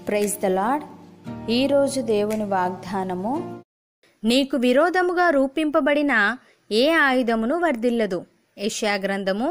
Praise the lord. ఈరోజు దేవుని వాగ్దానము, నీకు విరోధముగా రూపింపబడిన ఏ ఆయుధమును వర్ధిల్లదు. యెషయా గ్రంథము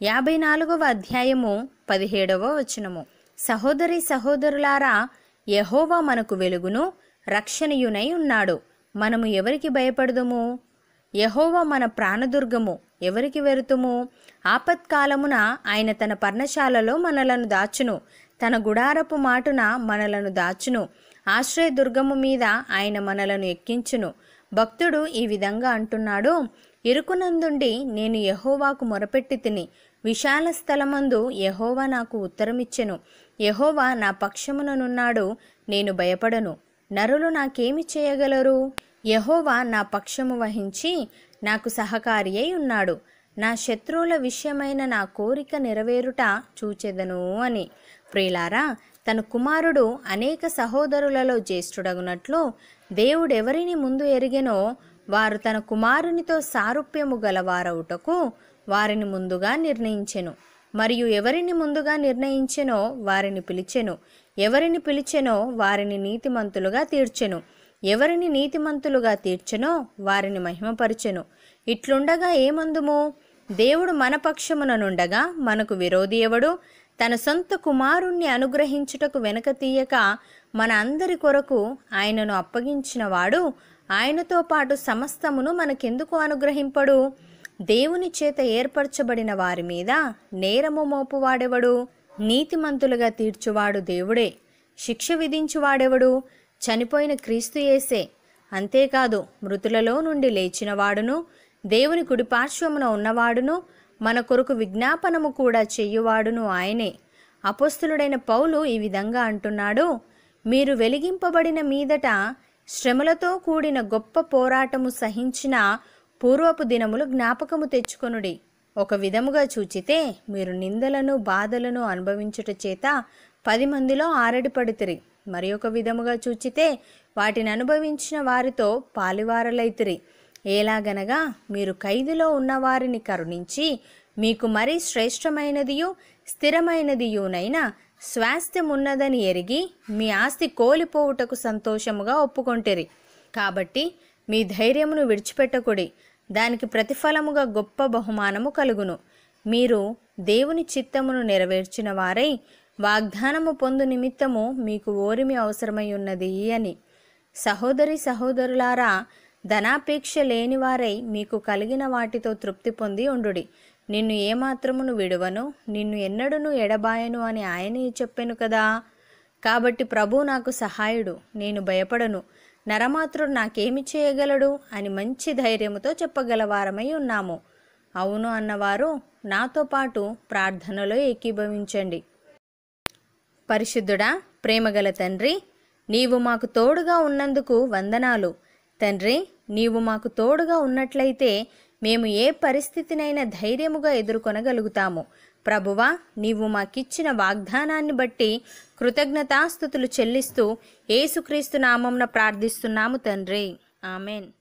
54వ అధ్యాయము 17వ వచనము. సహోదరి సహోదరులారా, యెహోవా మనకు వెలుగును రక్షణయునై ఉన్నాడు. మనము ఎవరికి భయపడదుము? యెహోవా మన ప్రాణదుర్గము, ఎవరికి వెరుతుము? ఆపత్కాలమున ఆయన తన పర్ణశాలలో మనలను దాచును, తన గుడారపు మాటున మనలను దాచును, ఆశ్రయదుర్గము మీద ఆయన మనలను ఎక్కించును. భక్తుడు ఈ విధంగా అంటున్నాడు, ఇరుకునందుండి నేను యెహోవాకు మొరపెట్టి తిని, విశాల స్థలమందు యెహోవా నాకు ఉత్తరమిచ్చెను. యెహోవా నా పక్షముననున్నాడు, నేను భయపడను. నరులు నాకేమి చేయగలరు? యెహోవా నా పక్షము వహించి నాకు సహకారి అయి ఉన్నాడు. నా శత్రువుల విషయమైన నా కోరిక నెరవేరుట చూచెదను అని. ప్రియులారా, తన కుమారుడు అనేక సహోదరులలో జ్యేష్ఠుడగునట్లు దేవుడెవరిని ముందు ఎరిగెనో వారు తన కుమారునితో సారూప్యము గలవారవుటకు వారిని ముందుగా నిర్ణయించెను. మరియు ఎవరిని ముందుగా నిర్ణయించెనో వారిని పిలిచెను, ఎవరిని పిలిచెనో వారిని నీతిమంతులుగా తీర్చెను, ఎవరిని నీతిమంతులుగా తీర్చెనో వారిని మహిమపరచెను. ఇట్లుండగా ఏమందుము? దేవుడు మన పక్షముననుండగా మనకు విరోధి ఎవడు? తన సొంత కుమారుణ్ణి అనుగ్రహించుటకు వెనక తీయక మన అందరి కొరకు ఆయనను అప్పగించినవాడు ఆయనతో పాటు సమస్తమును మనకెందుకు అనుగ్రహింపడు? దేవుని చేత ఏర్పరచబడిన వారి మీద నేరము మోపువాడెవడు? నీతిమంతులుగా తీర్చువాడు దేవుడే. శిక్ష విధించువాడెవడు? చనిపోయిన క్రీస్తు యేసే. అంతేకాదు, మృతులలో నుండి లేచినవాడును, దేవుని కుడిపార్శ్వమున ఉన్నవాడును, మన కొరకు విజ్ఞాపనము కూడా చెయ్యువాడును ఆయనే. అపోస్తలుడైన పౌలు ఈ విధంగా అంటున్నాడు, మీరు వెలిగింపబడిన మీదట శ్రమలతో కూడిన గొప్ప పోరాటము సహించిన పూర్వపు దినములు జ్ఞాపకము తెచ్చుకొనుడి. ఒక విధముగా చూచితే మీరు నిందలను బాధలను అనుభవించుట చేత 10 మందిలో ఆరడిపడితిరి. మరి ఒక విధముగా చూచితే వాటిని అనుభవించిన వారితో పాలివారలైతిరి. ఎలాగనగా మీరు ఖైదులో ఉన్నవారిని కరుణించి మీకు మరీ శ్రేష్టమైనదియు స్థిరమైనదియునైన స్వాస్థ్యమున్నదని ఎరిగి మీ ఆస్తి కోలిపోవుటకు సంతోషముగా ఒప్పుకొంటిరి. కాబట్టి మీ ధైర్యమును విడిచిపెట్టకుడి, దానికి ప్రతిఫలముగా గొప్ప బహుమానము కలుగును. మీరు దేవుని చిత్తమును నెరవేర్చిన వారై వాగ్దానము పొందు నిమిత్తము మీకు ఓరిమి అవసరమై ఉన్నది అని. సహోదరి సహోదరులారా, ధనాపేక్ష లేనివారై మీకు కలిగిన వాటితో తృప్తి పొంది ఉండుడి. నిన్ను ఏమాత్రమును విడువను, నిన్ను ఎన్నడూను ఎడబాయను అని ఆయనే చెప్పెను కదా. కాబట్టి ప్రభు నాకు సహాయుడు, నేను భయపడను, నరమాత్రుడు నాకేమి చేయగలడు అని మంచి ధైర్యముతో చెప్పగలవారమై ఉన్నాము. అవును అన్నవారు నాతో పాటు ప్రార్థనలో ఏకీభవించండి. పరిశుద్ధుడా, ప్రేమగల తండ్రి, నీవు మాకు తోడుగా ఉన్నందుకు వందనాలు. తండ్రి, నీవు మాకు తోడుగా ఉన్నట్లయితే మేము ఏ పరిస్థితినైనా ధైర్యముగా ఎదుర్కొనగలుగుతాము. ప్రభువా, నీవు మాకిచ్చిన వాగ్దానాన్ని బట్టి కృతజ్ఞతాస్తుతులు చెల్లిస్తూ యేసుక్రీస్తు నామమున ప్రార్థిస్తున్నాము తండ్రి. ఆమెన్.